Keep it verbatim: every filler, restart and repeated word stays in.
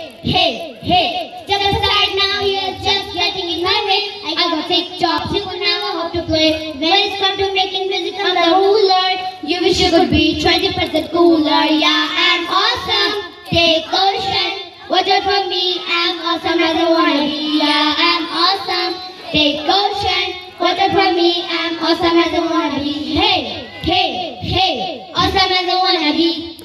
hey, hey. Step aside now, you're just getting in my way. I gotta take jobs, you will never hope to play. When it's come to making music, I'm the ruler. You wish you could be twenty percent cooler. Yeah, I'm awesome. Take caution. Watch out for me, I'm awesome as I wanna be. Yeah, I'm awesome. Take caution. Watch out for me, I'm awesome as I wanna be. Hey, hey, hey. Awesome as I wanna be.